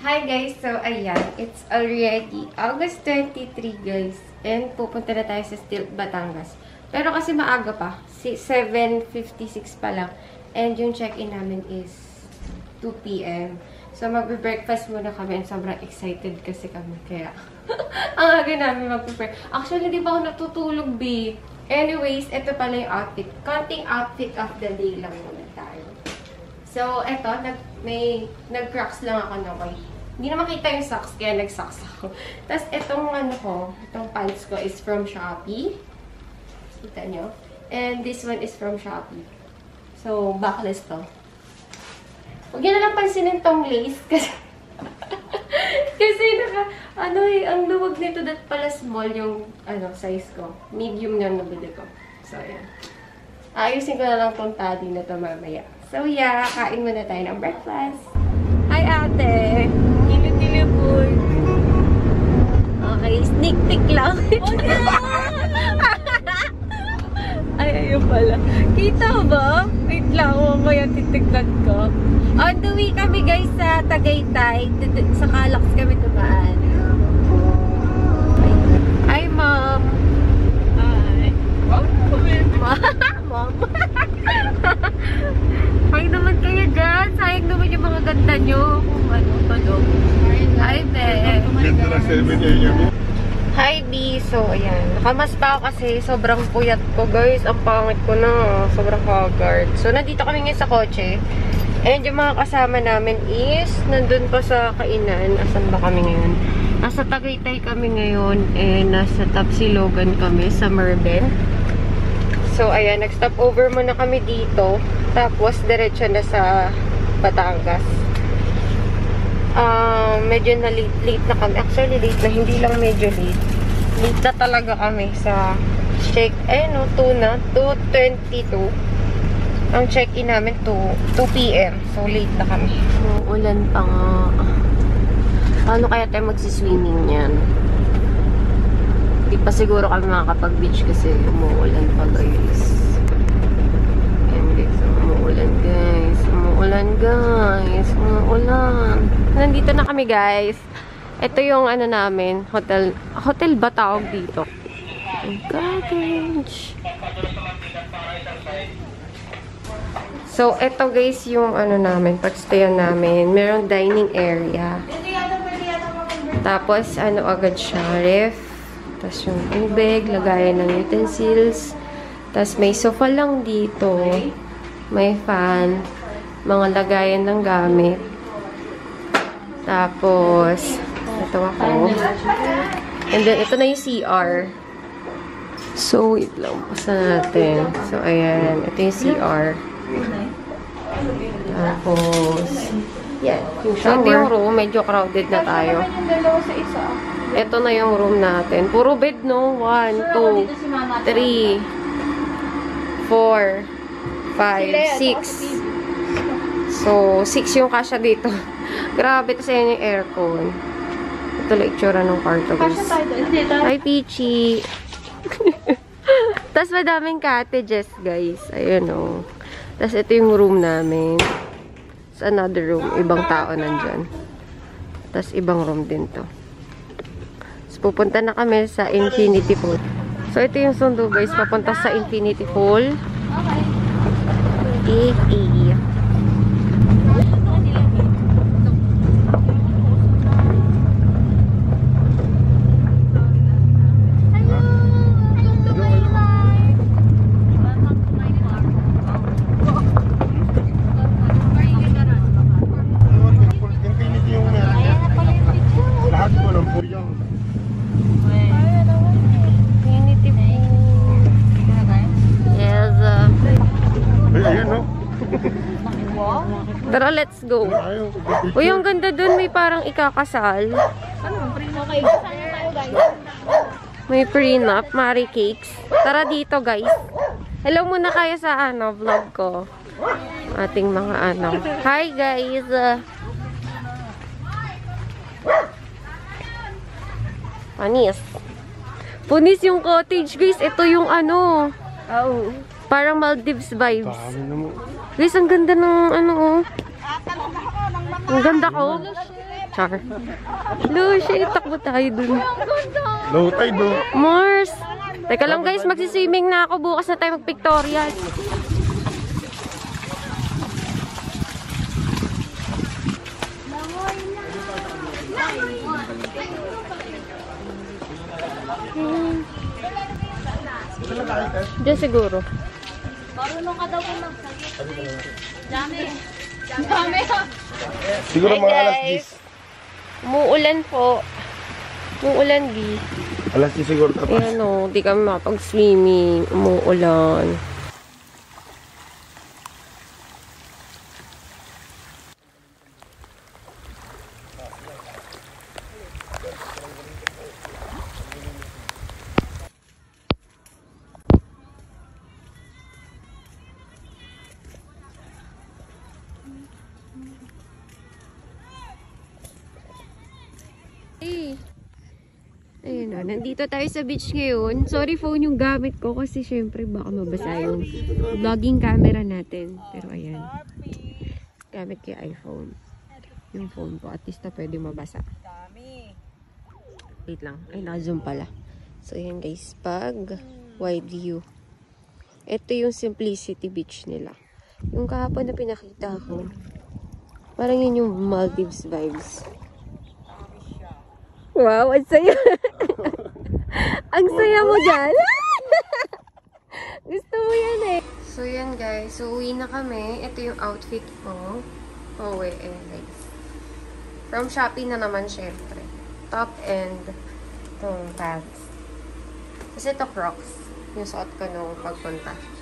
Hi guys! So, ayan. It's already August 23 guys. And pupunta na tayo sa Stilt, Batangas. Pero kasi maaga pa. 7:56 pa lang. And yung check-in namin is 2 p.m. So, magbe-breakfast muna kami. And sobrang excited kasi kami. Kaya, ang aga namin mag-prepare. Actually, di pa ako natutulog, B. Anyways, ito pala yung outfit. Konting outfit of the day lang muna tayo. So, eto. Nag-crocs lang ako na white. Hindi na makita yung socks, kaya nag-socks ako. Tapos, itong itong pants ko is from Shopee. Kita nyo? And this one is from Shopee. So, backless to. Huwag nyo na lang pansinin tong lace. Kasi ang luwag nito that pala small yung, size ko. Medium nga nabili ko. So, ayan. Ayusin ko na lang tong tali na to mamaya. So, yeah, kain muna tayo ng breakfast. Hi, ate! Tinipul. Okay, sneak peek lang. Ay, ayun pala. Kita ba? Wait lang, mamaya titignan ko. On the way kami guys sa Tagaytay. Sa Calax kami tumaan. Hi, mom! Hi! Mom! Hi naman kayo dyan. Sayang naman yung mga ganda nyo. Kung tulog. Hi, Ben. Ganda na 7 a.m. Hi, B. So, ayan. Nakamas pa ako kasi sobrang puyat ko, guys. Ang pangit ko na. Sobrang haggard. So, nandito kami ngayon sa kotse. And yung mga kasama namin is nandun pa sa kainan. Asan ba kami ngayon? Nasa Tagaytay kami ngayon. And nasa Tapsilogan kami sa Merben. So, ayan. Nag-stop over muna kami dito. Tapos, diretso na sa Batangas. Medyo na late na kami. Actually, late na. Hindi lang medyo late. Late na talaga kami sa check. 2:22. Ang check-in namin 2 p.m. So, late na kami. Ulan pa nga. Paano kaya tayo magsiswimming yan? Hindi pa siguro kami makakapag-beach kasi umuulan pa, guys. Umuulan, guys. Umuulan, guys. Umuulan. Nandito na kami, guys. Ito yung namin. Hotel ba tawag dito? Cottage. So, ito, guys, yung namin. Pag-stayan namin. Merong dining area. Tapos, agad siya. Ref. Tapos yung tubig. Lagayan ng utensils. Tapos, may sofa lang dito. May fan. Mga lagayan ng gamit. Tapos, ito ako. And then, ito na yung CR. So, wait lang. Pasa natin. So, ayan. Ito yung CR. Tapos, yan. Yung shower. Ito yung room. Medyo crowded na tayo. Ito na yung room natin. Puro bed, no? 1, 2, 3, 4, 5, 6. So, 6 yung kasya dito. Grabe, kasi yan yung aircon. Ito lang itsura ng kwarto, guys. Hi, Peachy! Tapos, madaming cottages, guys. Ayun, o. Tapos, ito yung room namin. Sa another room. Ibang tao nandyan. Tapos, ibang room din to. Tapos, pupunta na kami sa Infinity Pool. So, ito yung sundo, guys. Papunta sa Infinity Pool. Okay. Tara, let's go. Uy, ang ganda dun. May parang ikakasal. May prenup, Mari Cakes. Tara dito, guys. Hello muna kayo sa vlog ko. Ating mga Hi, guys. Panis. Punis yung cottage, guys. Ito yung parang Maldives vibes. Guys, ang ganda ng Ang ganda ko. Char. Lucy, takbo tayo dun. Low tide, no? Mars! Teka lang guys, magsiswimming na ako. Bukas na tayo mag-pictorial. Diyan siguro. Marunong ka daw kung magsalit. Dami. Dami. Siguro mga alas 10. Umuulan po. Umuulan, Bi. Alas 10 siguro tapos. Ayan o, di kami makapag-swimming. Umuulan. Ayun o, nandito tayo sa beach ngayon. Sorry phone yung gamit ko kasi syempre baka mabasa yung vlogging camera natin. Pero ayan, gamit ko yung iPhone. Yung phone ko, at least na pwede mabasa. Wait lang, ay naka-zoom pala. So ayan guys, pag wide view. Ito yung Simplicity Beach nila. Yung kahapon na pinakita ko, parang yun yung Maldives vibes. Wow, ang saya. Ang saya mo dyan. Gusto mo yan eh. So yan guys, so uwi na kami. Ito yung outfit ko. Pauwi guys. From Shopee na naman syempre. Top and itong pants. Kasi ito Crocs. Yung suot ko nung pagpunta.